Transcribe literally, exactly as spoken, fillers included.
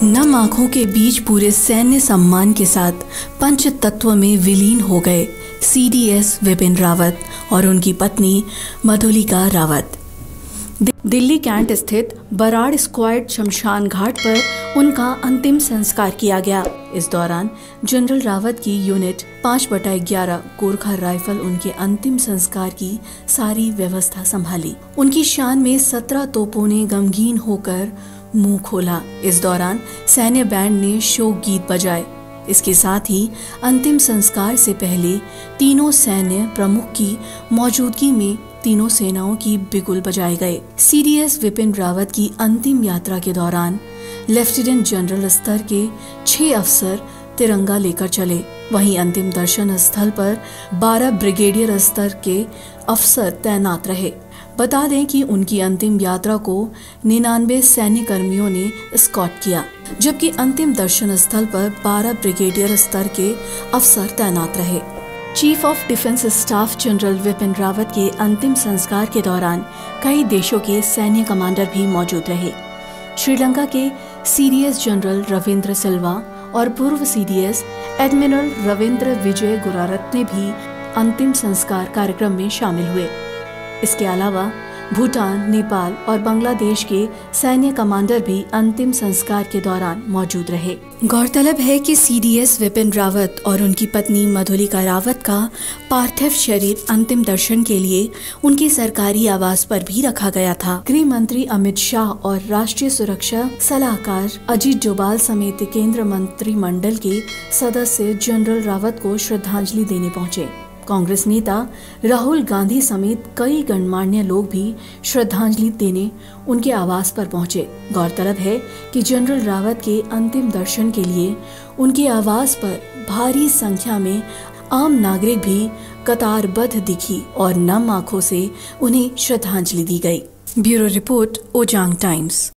नम आंखों के बीच पूरे सैन्य सम्मान के साथ पंच तत्व में विलीन हो गए सीडीएस विपिन रावत और उनकी पत्नी मधुलिका रावत। दिल्ली कैंट स्थित बराड़ स्क्वाड शमशान घाट पर उनका अंतिम संस्कार किया गया। इस दौरान जनरल रावत की यूनिट पाँच बटा ग्यारह गोरखा राइफल उनके अंतिम संस्कार की सारी व्यवस्था संभाली। उनकी शान में सत्रह तोपों ने गमगीन होकर मुंह खोला। इस दौरान सैन्य बैंड ने शोक गीत बजाए। इसके साथ ही अंतिम संस्कार से पहले तीनों सैन्य प्रमुख की मौजूदगी में तीनों सेनाओं की बिगुल बजाए गए। सीडीएस विपिन रावत की अंतिम यात्रा के दौरान लेफ्टिनेंट जनरल स्तर के छह अफसर तिरंगा लेकर चले। वहीं अंतिम दर्शन स्थल पर बारह ब्रिगेडियर स्तर के अफसर तैनात रहे। बता दें कि उनकी अंतिम यात्रा को निन्यानवे सैन्य कर्मियों ने एस्कॉर्ट किया, जबकि अंतिम दर्शन स्थल पर बारह ब्रिगेडियर स्तर के अफसर तैनात रहे। Chief of defence staff general Bipin Rawat के अंतिम संस्कार के दौरान कई देशों के सैन्य कमांडर भी मौजूद रहे। श्रीलंका के सीडीएस जनरल रविंद्र सिल्वा और पूर्व सीडीएस एडमिरल रविंद्र विजय गुरारत्ने भी अंतिम संस्कार कार्यक्रम में शामिल हुए। इसके अलावा भूटान, नेपाल और बांग्लादेश के सैन्य कमांडर भी अंतिम संस्कार के दौरान मौजूद रहे। गौरतलब है कि सीडीएस विपिन रावत और उनकी पत्नी मधुलिका रावत का पार्थिव शरीर अंतिम दर्शन के लिए उनके सरकारी आवास पर भी रखा गया था। गृह मंत्री अमित शाह और राष्ट्रीय सुरक्षा सलाहकार अजीत डोभाल समेत केंद्र मंत्रिमंडल के सदस्य जनरल रावत को श्रद्धांजलि देने पहुंचे। कांग्रेस नेता राहुल गांधी समेत कई गणमान्य लोग भी श्रद्धांजलि देने उनके आवास पर पहुंचे। गौरतलब है कि जनरल रावत के अंतिम दर्शन के लिए उनके आवास पर भारी संख्या में आम नागरिक भी कतारबद्ध दिखी और नम आंखों से उन्हें श्रद्धांजलि दी गई। Bureau report, Ojang times.